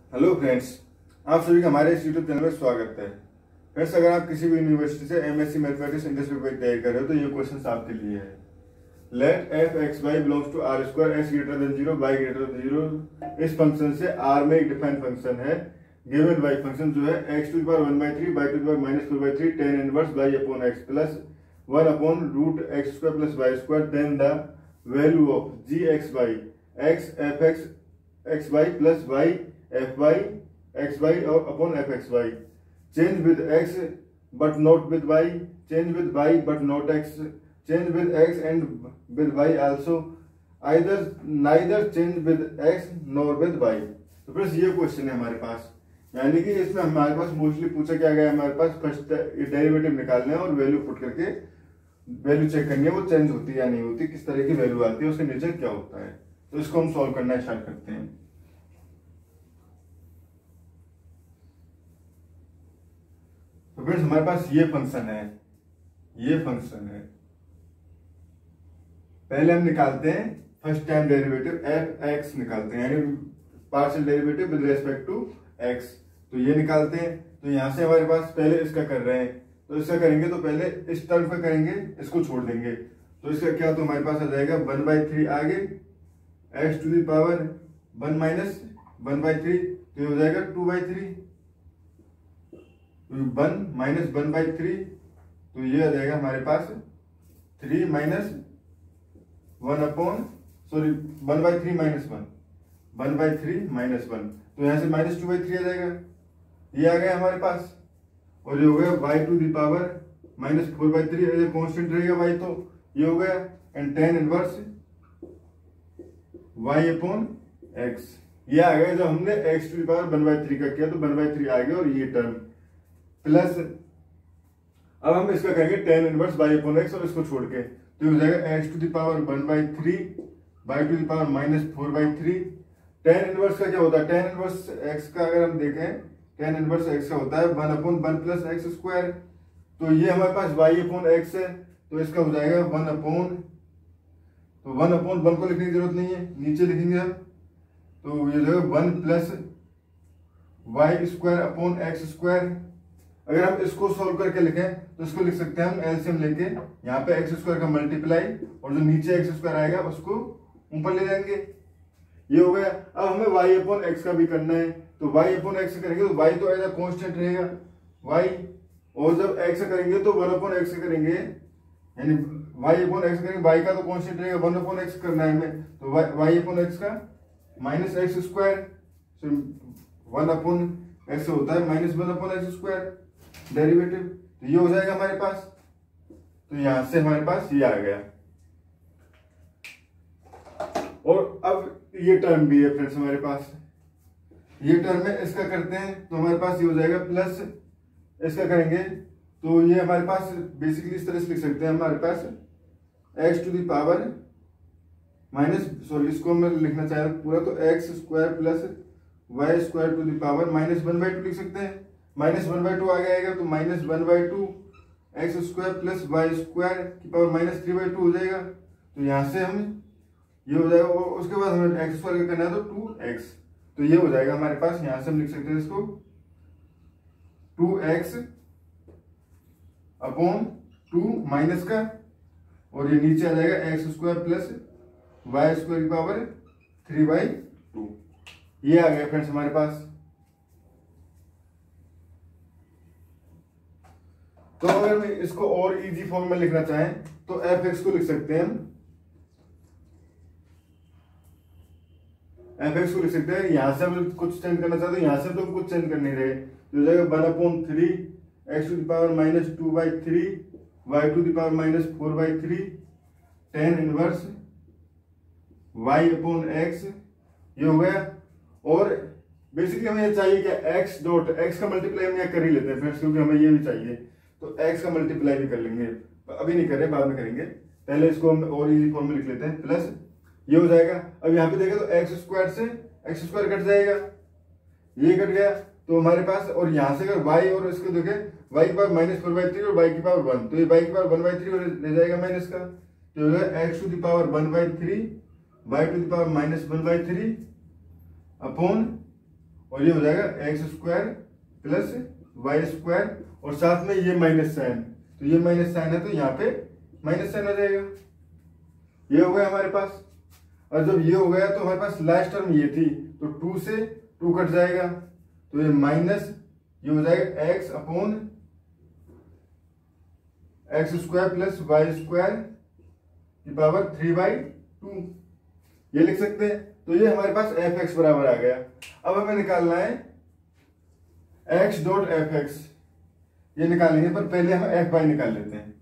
Hello friends, आप सभी का हमारे इस यूट्यूब चैनल में स्वागत है। फ्रेंड्स, अगर आप किसी भी यूनिवर्सिटी से एमएससी मैथमेटिक्स इंग्लिश पेपर की तैयारी कर रहे हो तो ये क्वेश्चन आपके लिए है। Let f x y belongs to R square x greater than zero y greater than zero. इस फंक्शन से आर में एक डिफाइंड फंक्शन है। गिवन वाई फंक्शन जो है x to the power 1/3 y to the power -4/3 tan inverse y upon x plus 1 upon root x square plus y square. Then the value of g x y x f x x Y plus y f y x y और upon f x y. Change with x but not with y, change with y but not x, change with x and with y also, either neither change with x nor with y. तो friends, ये question है हमारे पास, यानी कि इसमें हमारे पास mostly पूछा क्या गया है, हमारे पास फर्स्ट डेरिवेटिव निकालना है और वैल्यू पुट करके वैल्यू चेक करनी है वो चेंज होती है या नहीं होती, किस तरह की वैल्यू आती है, उसके नेचर क्या होता है। तो इसको हम सॉल्व करना स्टार्ट करते हैं। तो फ्रेंड्स, हमारे पास ये फंक्शन है, ये फंक्शन है। पहले हम निकालते हैं first time derivative f x निकालते हैं, यानी partial derivative with respect to x. तो ये निकालते हैं। तो यहां से हमारे पास पहले इसका कर रहे हैं, तो इसका करेंगे तो पहले इस टर्म का करेंगे, इसको छोड़ देंगे। तो इसका क्या, तो हमारे पास आ जाएगा 1/3 आगे x to the power 1 minus 1/3, तो ये हो जाएगा 2/3, 1 माइनस 1/3, तो ये आ जाएगा हमारे पास 3 माइनस 1 अपॉन 1/3 माइनस 1, 1/3 माइनस 1, तो यहां से -2/3 आ जाएगा। ये आ गया हमारे पास। और ये हो गया y to the power -4/3, constant रहेगा y, तो ये हो गया। And tan inverse y upon x, ये आ गया। जब हमने x टू द पावर 1/3 का किया तो 1/3 आ गया, और ये टर्म प्लस अब हम इसका करेंगे tan inverse y upon x और इसको छोड़ के, तो ये हो जाएगा x to the power 1/3 y to the power -4/3। tan inverse का क्या होता है, tan इनवर्स x का अगर हम देखें, tan इनवर्स x का होता है 1 अपॉन 1 प्लस एक्स स्क्वायर। तो ये हमारे पास y अपॉन x है, तो इसका हो जाएगा 1 अपॉन, तो 1 अपॉन 1 को लिखने की जरूरत नहीं है, नीचे लिखेंगे हम। तो ये जो है 1 plus y square upon x square. अगर हम इसको सोल्व करके लिखें तो इसको लिख सकते हैं हम एलसीएम लेके, यहाँ पे एक्स स्क्वायर का मल्टीप्लाई और जो नीचे एक्स स्क्वायर आएगा उसको ऊपर ले जाएंगे। ये हो गया। अब हमें y अपॉन एक्स का भी करना है, तो y अपॉन एक्स करेंगे तो y तो एज कांस्टेंट रहेगा y, और जब x करेंगे तो 1 अपॉन एक्स करेंगे, यानी y अपॉन एक्स करेंगे, y का तो कांस्टेंट रहेगा, 1 अपॉन एक्स करना है हमें, तो y अपॉन एक्स का minus x square, 1 upon x होता है -1 अपॉन एक्स स्क्वायर डेरिवेटिव। तो ये हो जाएगा हमारे पास। तो यहां से हमारे पास ये आ गया। और अब ये टर्म भी है फ्रेंड्स हमारे पास, ये टर्म है, इसका करते हैं तो हमारे पास ये हो जाएगा प्लस इसका करेंगे तो ये हमारे पास बेसिकली इस तरह से लिख सकते हैं, हमारे पास एक्स टू द पावर इसको मैं लिखना चाह रहा हूं पूरा, तो x square plus y square to the power -1/2 लिख सकते हैं। -1/2 आगे आएगा तो -1/2 x square plus y square की पावर -3/2 हो जाएगा। तो यहां से हम ये हो जाएगा, और उसके बाद हमें एक्स स्क्वायर का करना है तो 2x, तो ये हो जाएगा हमारे पास। यहां से हम लिख सकते हैं इसको 2x अपॉन 2 माइनस का, और ये नीचे आ जाएगा x square plus y square की पावर 3/2। ये आ गया फ्रेंड्स हमारे पास। तो अगर मैं इसको और इजी फॉर्म में लिखना चाहें तो एफ एक्स को लिख सकते हैं हम, एफ एक्स को लिख सकते हैं। यहां से हम कुछ चेंज करना चाहते हैं, यहां से तो कुछ चेंज कर नहीं रहे, तो हो जाएगा 1/3 x to the power -2/3 y to the power -4/3 tan inverse y upon x, ये हो गया। और बेसिकली हमें ये चाहिए कि x डॉट x का मल्टीप्लाई हम यहाँ कर ही लेते हैं फ्रेंड्स, क्योंकि हमें ये भी चाहिए, तो x का मल्टीप्लाई भी कर लेंगे, अभी नहीं कर रहे, बाद में करेंगे। पहले इसको हम और इजी फॉर्म में लिख लेते हैं, प्लस ये हो जाएगा। अब यहाँ पे देखें तो एक्स स्क्वायर से एक्स स्क्वायर कट जाएगा, ये कट गया, तो हमारे पास, और यहाँ से अगर y और इसको देखें y की पावर -4/3 और y की पावर 1, तो ये y की पावर 1/3 ले जाएगा माइनस का, तो x to the power 1/3 y to the power -1/3 upon और ये हो जाएगा x square plus y square, और साथ में ये माइनस साइन, तो ये माइनस साइन है तो यहाँ पे माइनस साइन आ जाएगा। ये हो गया हमारे पास। और जब ये हो गया तो हमारे पास लास्ट टर्म ये थी, तो 2 से 2 कट जाएगा, तो ये माइनस ये हो जाएगा x upon x square plus y square की पावर 3/2, ये लिख सकते हैं। तो ये हमारे पास एफ एक्स बराबर आ गया। अब हमें निकालना है एक्स डॉट एफ एक्स, ये निकालेंगे, पर पहले हम एफ वाई निकाल लेते हैं।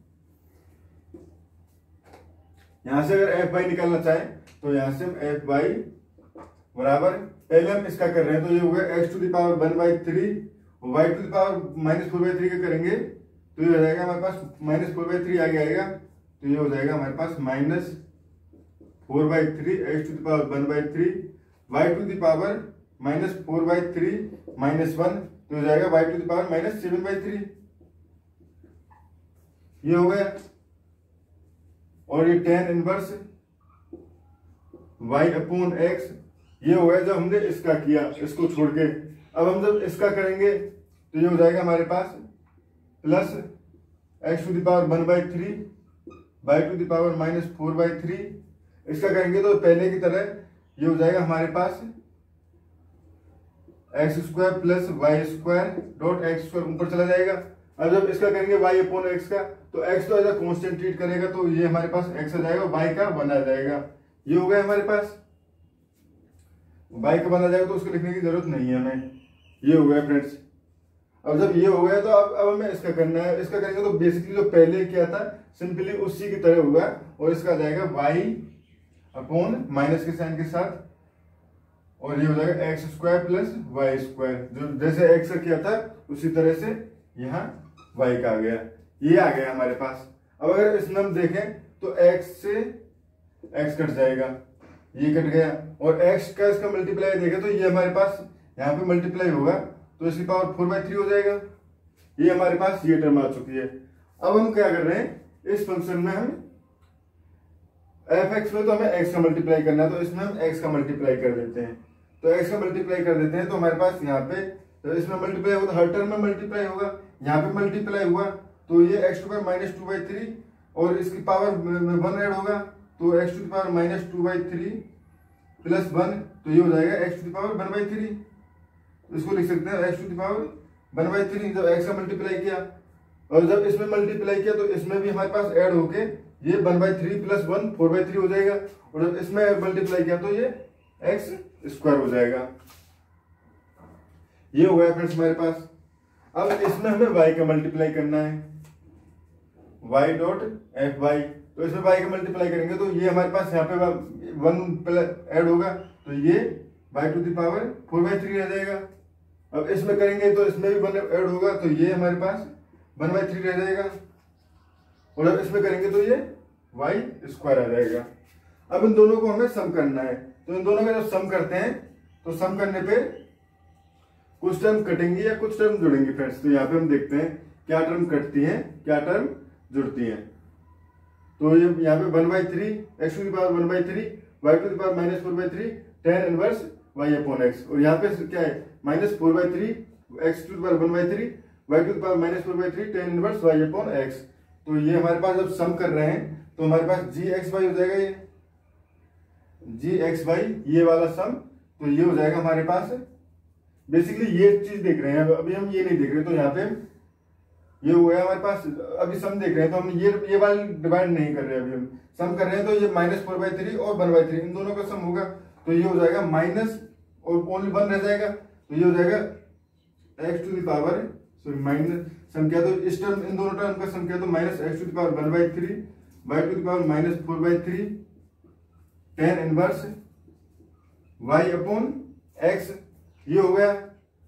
यहां से अगर एफ वाई निकालना चाहें तो यहां से हम एफ वाई बराबर, पहले हम इसका कर रहे हैं, तो ये हो गया एक्स टू द पावर 1/3 और वाई टू द पावर -4/3 का करेंगे तो ये हो जाएगा हमारे पास -4/3 आगे आएगा, तो ये हो जाएगा हमारे पास -4/3 x to the power 1/3 y to the power -4/3 -1, तो हो जाएगा वाई टू द पावर -7/3, ये हो गया। और ये tan inverse y upon x, ये हो गया जब हमने इसका किया, इसको छोड़ के। अब हम जब इसका करेंगे तो ये हो जाएगा हमारे पास plus x to the power 1/3 y to the power -4/3, इसका करेंगे तो पहले की तरह ये हो जाएगा हमारे पास x square plus y square dot x square ऊपर चला जाएगा। अब जब इसका करेंगे y अपॉन एक्स का, तो x तो एज अ कांस्टेंट ट्रीट करेगा, तो ये हमारे पास x आ जाएगा, y का 1 आ जाएगा। ये हो गया हमारे पास, y का 1 आ जाएगा तो उसको लिखने की जरूरत नहीं है हमें। ये हो गया फ्रेंड्स। अब जब ये हो गया तो अब हमें इसका करना है। इसका करेंगे तो बेसिकली जो पहले किया था सिंपली उसी की तरह होगा, और इसका आ जाएगा y अपॉन माइनस के साइन के साथ, और ये हो जाएगा x square plus y square, जो जैसे एक्स का किया था उसी तरह से यहाँ y का आ गया। ये आ गया हमारे पास। अब अगर इसमें हम देखें तो x से x कट जाएगा, ये कट गया, और x का इसका मल्टीप्लाई देखें तो ये हमारे पास यहाँ पे मल्टीप्लाई होगा, तो इसकी पावर 4/3 हो जाएगा। ये हमारे पास ये टर्म आ चुकी है। अब हम क्या कर रहे हैं, इस फंक्शन में हम एफ एक्स में तो हमें x का मल्टीप्लाई करना है, तो इसमें हम x का मल्टीप्लाई कर देते हैं। तो x का मल्टीप्लाई कर देते हैं तो हमारे पास यहाँ पे, तो इसमें मल्टीप्लाई होगा, हर टर्म में मल्टीप्लाई होगा, यहाँ पे मल्टीप्लाई हुआ तो ये x टू पावर -2/3 और इसकी पावर 1 ऐड होगा, तो x टू पावर -2/3 प्लस 1, तो ये हो जाएगा x टू पावर 1/3। इसको लिख सकते हैं x टू पावर 1/3 जब x का मल्टीप्लाई किया, और जब इसमें मल्टीप्लाई किया तो इसमें भी हमारे पास ऐड होके ये 1/3 प्लस 1 4/3 हो जाएगा, और जब इसमें मल्टीप्लाई किया तो ये x स्क्वायर हो जाएगा। ये हो गया फ्रेंड्स हमारे पास। अब इसमें हमें y का मल्टीप्लाई करना है, y डॉट एफ वाई, तो इसमें y का मल्टीप्लाई करेंगे तो ये हमारे पास यहाँ पे 1 प्लस ऐड होगा, तो ये y टू द पावर 4/3 रह जाएगा। अब इसमें करेंगे तो इसमें भी 1 ऐड होगा, तो ये हमारे पास 1/3 रह जाएगा, और अब इसमें करेंगे तो ये y स्क्वायर आ जाएगा। अब इन दोनों को हमें सम करना है, तो इन दोनों का जब सम करते हैं तो सम करने पे कुछ टर्म कटेंगी या कुछ टर्म जुड़ेंगी फ्रेंड्स। तो यहाँ पे हम देखते हैं क्या टर्म कटती हैं, क्या टर्म जुड़ती हैं। तो ये यहाँ पे 1/3 x to the power 1/3 y to the power -4/3 tan inverse y upon x, और यहाँ पे क्या है -4/3 x to the power 1/3 y to the power -4/3 tan inverse y upon x। तो ये हमारे पास जब सम कर रहे हैं तो हमारे पास gxy हो जाएगा, ये gxy ये वाला सम, तो ये हो जाएगा हमारे पास। बेसिकली ये चीज देख रहे हैं, अभी हम ये नहीं देख रहे, तो यहाँ पे ये हो गया हमारे पास। अभी सम देख रहे हैं तो हम ये वाली डिवाइड नहीं कर रहे हैं, अभी हम सम कर रहे हैं, तो ये -4/3 और 1/3 इन दोनों का सम होगा, तो ये हो जाएगा माइनस और ओनली 1 रह जाएगा, तो ये हो जाएगा x to the power sorry minus sum किया तो इस टर्म इन दोनों टर्म का सम किया तो -x to the power 1/3 y to the power -4/3 tan inverse y upon x, ये हो गया।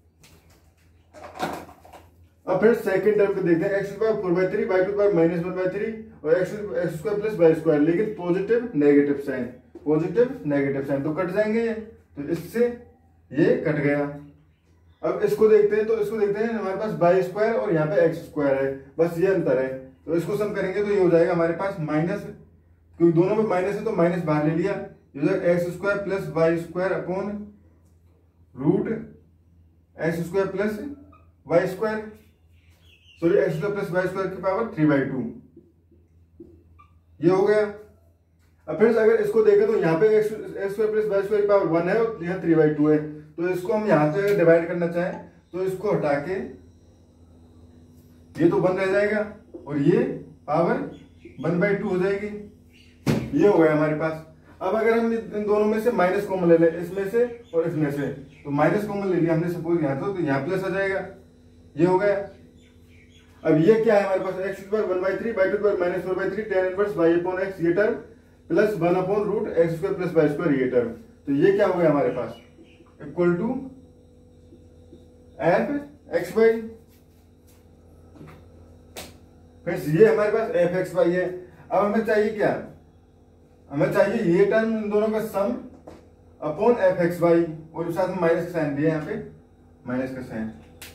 अब फिर सेकंड टर्म को देखते हैं, x to power 4/3 y to power -1/3 और x square plus y square, लेकिन positive negative sign, positive negative sign, तो कट जाएंगे ये, तो इससे ये कट गया। अब इसको देखते हैं, तो इसको देखते हैं हमारे पास y स्क्वायर और यहाँ पे x स्क्वायर है, बस ये अंतर है। तो इसको सम करेंगे तो ये हो जाएगा हमारे पास माइनस, क्योंकि दोनों में माइनस है तो माइनस बाहर ले लिया, ये हो जाएगा x square plus y square upon root x square plus y square, sorry x square plus y square की पावर 3/2, ये हो गया। अब फ्रेंड्स अगर इसको देखें तो यहाँ पे x square plus y square की पावर 1 है और यहाँ 3/2 है, तो इसको हम यहाँ से डिवाइड करना चाहें तो इसको हटा के ये तो 1 रह जाएगा और ये पावर 1/2 हो जाएगी, ये हो गया हमारे पास। अब अगर हम इन दोनों में से माइनस कॉमन ले लें, इसमें से और इसमें से, तो माइनस कॉमन ले लिया हमने सपोज यहाँ तो यहाँ प्लस आ जाएगा, ये हो गया। अब ये क्या है हमारे पास, x square 1/3 by 2 minus 4/3 tan inverse y upon x ये term plus 1 upon root x square plus y square ये टर्म, तो ये क्या हो गया हमारे पास equal to f x y. Friends ये हमारे पास एफ एक्स वाई है। अब हमें चाहिए क्या, हमें चाहिए ये टर्म इन दोनों का sum upon f x y और साथ में माइनस का साइन दिया यहाँ पे, माइनस का साइन,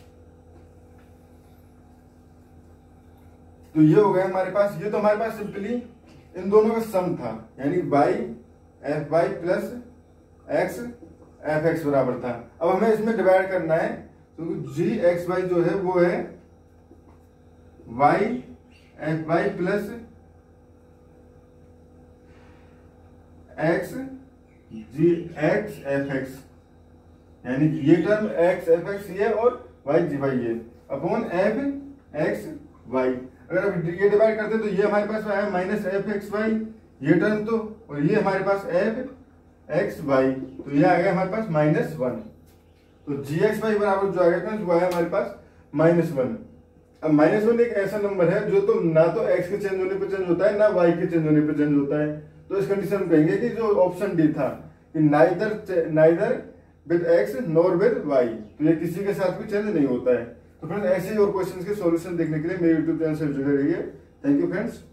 तो ये हो गया हमारे पास। ये तो हमारे पास सिंपली इन दोनों का सम था, यानी y f y plus x f x बराबर था। अब हमें इसमें डिवाइड करना है, तो जी एक्स वाई जो है वो है y f y plus x g x f x, यानी ये टर्म एक्स एफ एक्स ये और वाई जी वाई ये अपॉन एफ एक्स वाई। अगर अब ये डिवाइड करते हैं तो ये हमारे पास आया माइनस एफ एक्स वाई ये टर्म, तो और ये हमारे पास एफ एक्स वाई, तो ये आ गया हमारे पास -1। तो जी एक्स वाई बराबर जो आ गया वो आया हमारे पास -1। अब -1 एक ऐसा नंबर है जो तो ना तो एक्स के चेंज होने पर चेंज होता है ना वाई के चेंज होने पर चेंज होता है, तो इस कंडीशन में कहेंगे कि जो ऑप्शन डी था कि neither with x nor with y, तो ये किसी के साथ भी चेंज नहीं होता है। तो फ्रेंड्स ऐसे ही और क्वेश्चंस के सॉल्यूशन देखने के लिए मेरे यूट्यूब चैनल से जुड़े रहिए। Thank you friends.